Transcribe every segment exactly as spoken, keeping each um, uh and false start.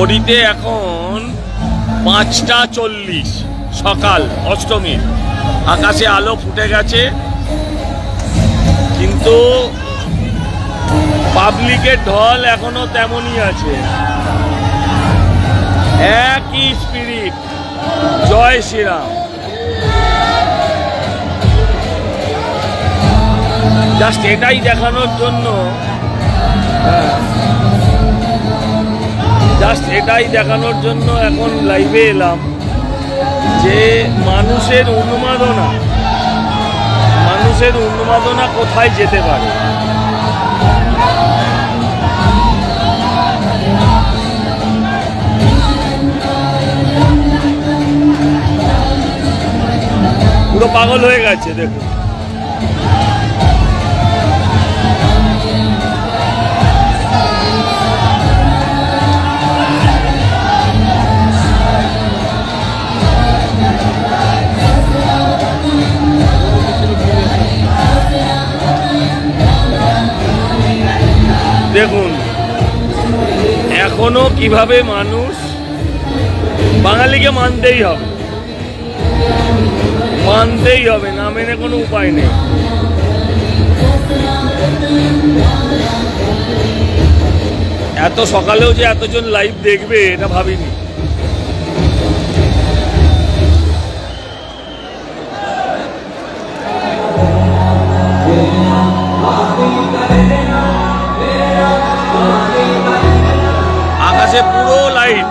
ঘড়িতে এখন পাঁচটা চল্লিশ সকাল অষ্টমী, আকাশে আলো ফুটে গেছে, কিন্তু পাবলিকের ঢল এখনো তেমনই আছে, একই স্পিরিট। জয় শ্রীরাম। জাস্ট এটাই দেখানোর জন্য জাস্ট এটাই দেখানোর জন্য এখন লাইভে এলাম যে মানুষের উন্মাদনা মানুষের উন্মাদনা কোথায় যেতে পারে। পুরো পাগল হয়ে গেছে দেখুন। দেখুন এখনো কিভাবে মানুষ, বাঙালিকে মানতেই হবে, মানতেই হবে, না মেনে কোনো উপায় নেই। এত সকালেও যে এতজন লাইভ দেখবে এটা ভাবিনি। আকাশে পুরো লাইট।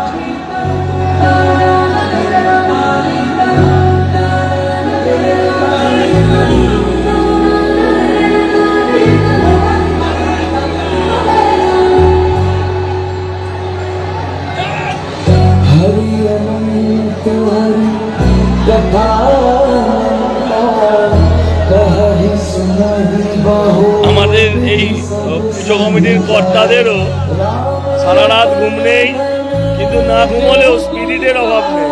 আমাদের এই পুজো কমিটির কর্তাদেরও সারা রাত ঘুম নেই, কিন্তু না ঘুমলেও স্পিরিটের অভাব নেই।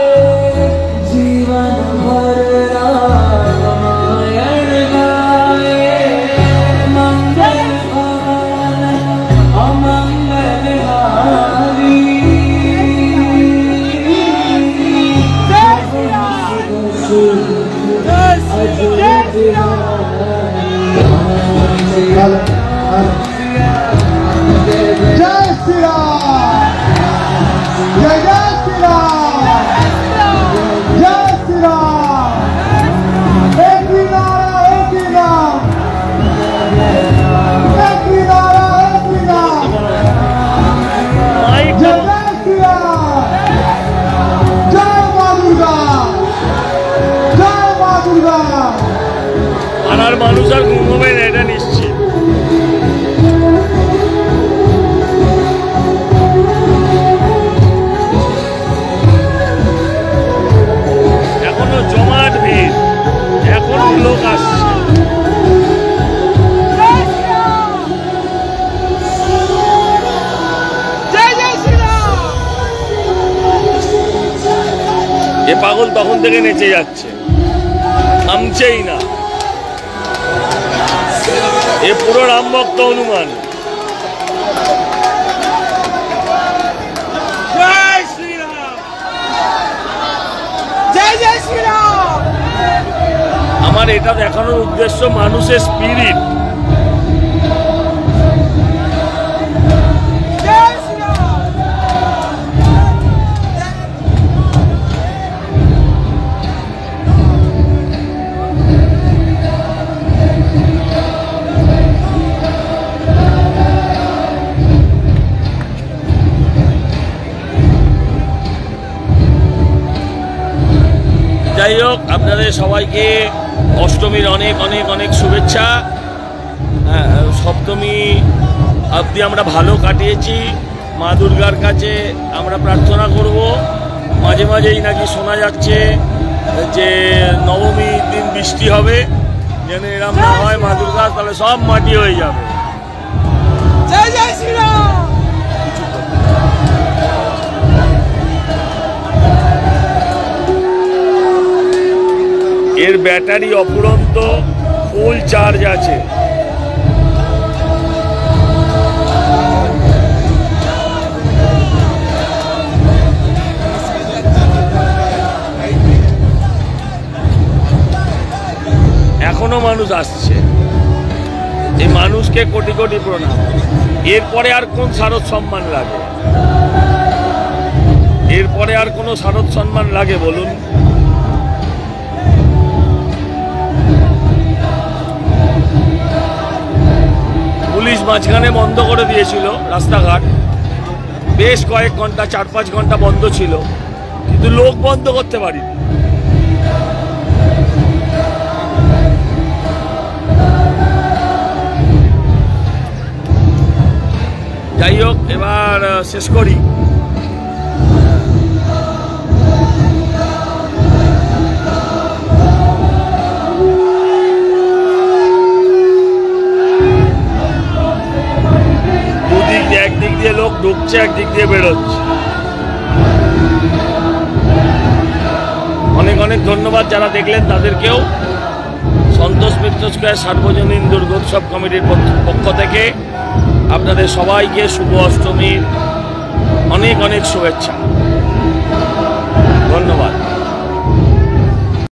আর মানুষ আর ঘুম হবে না, এটা নিশ্চিত। এখনো জমাট ভিড়, এখনো লোক আসছে। এ পাগল তখন থেকে নেচে যাচ্ছে, থামছেই না। এ পুরো রাম ভক্ত হনুমান। জয় শ্রীরাম, জয় জয় শ্রীরাম। আমার এটা দেখানোর উদ্দেশ্য মানুষের স্পিরিট। যাই হোক, আপনাদের সবাইকে অষ্টমীর অনেক অনেক অনেক শুভেচ্ছা। সপ্তমী অবধি আমরা ভালো কাটিয়েছি। মা দুর্গার কাছে আমরা প্রার্থনা করব। মাঝে মাঝেই নাকি শোনা যাচ্ছে যে নবমীর দিন বৃষ্টি হবে, যেন এরম না হয় মা দুর্গা, তাহলে সব মাটি হয়ে যাবে। জয় জয় শ্রীরাম। এর ব্যাটারি অফুরন্ত ফুল চার্জ আছে। মানুষ আসছে, এই মানুষকে কোটি কোটি প্রণাম। এরপরে আর কোন শারদ সম্মান লাগে? এরপরে আর কোনো শারদ সম্মান লাগে বলুন? পুলিশ মাঝখানে বন্ধ করে দিয়েছিল রাস্তাঘাট, বেশ কয়েক ঘন্টা, চার পাঁচ ঘন্টা বন্ধ ছিল, কিন্তু লোক বন্ধ করতে পারিনি। যাই হোক, এবার শেষ করি। দুদিক, একদিক দিয়ে লোক ঢুকছে, একদিক দিয়ে বেরোচ্ছে। অনেক অনেক ধন্যবাদ যারা দেখলেন তাদেরকেও। সন্তোষ মিত্র স্কয়ার সার্বজনীন দুর্গোৎসব কমিটির পক্ষ থেকে আপনাদের সবাইকে শুভ অষ্টমীর অনেক অনেক শুভেচ্ছা।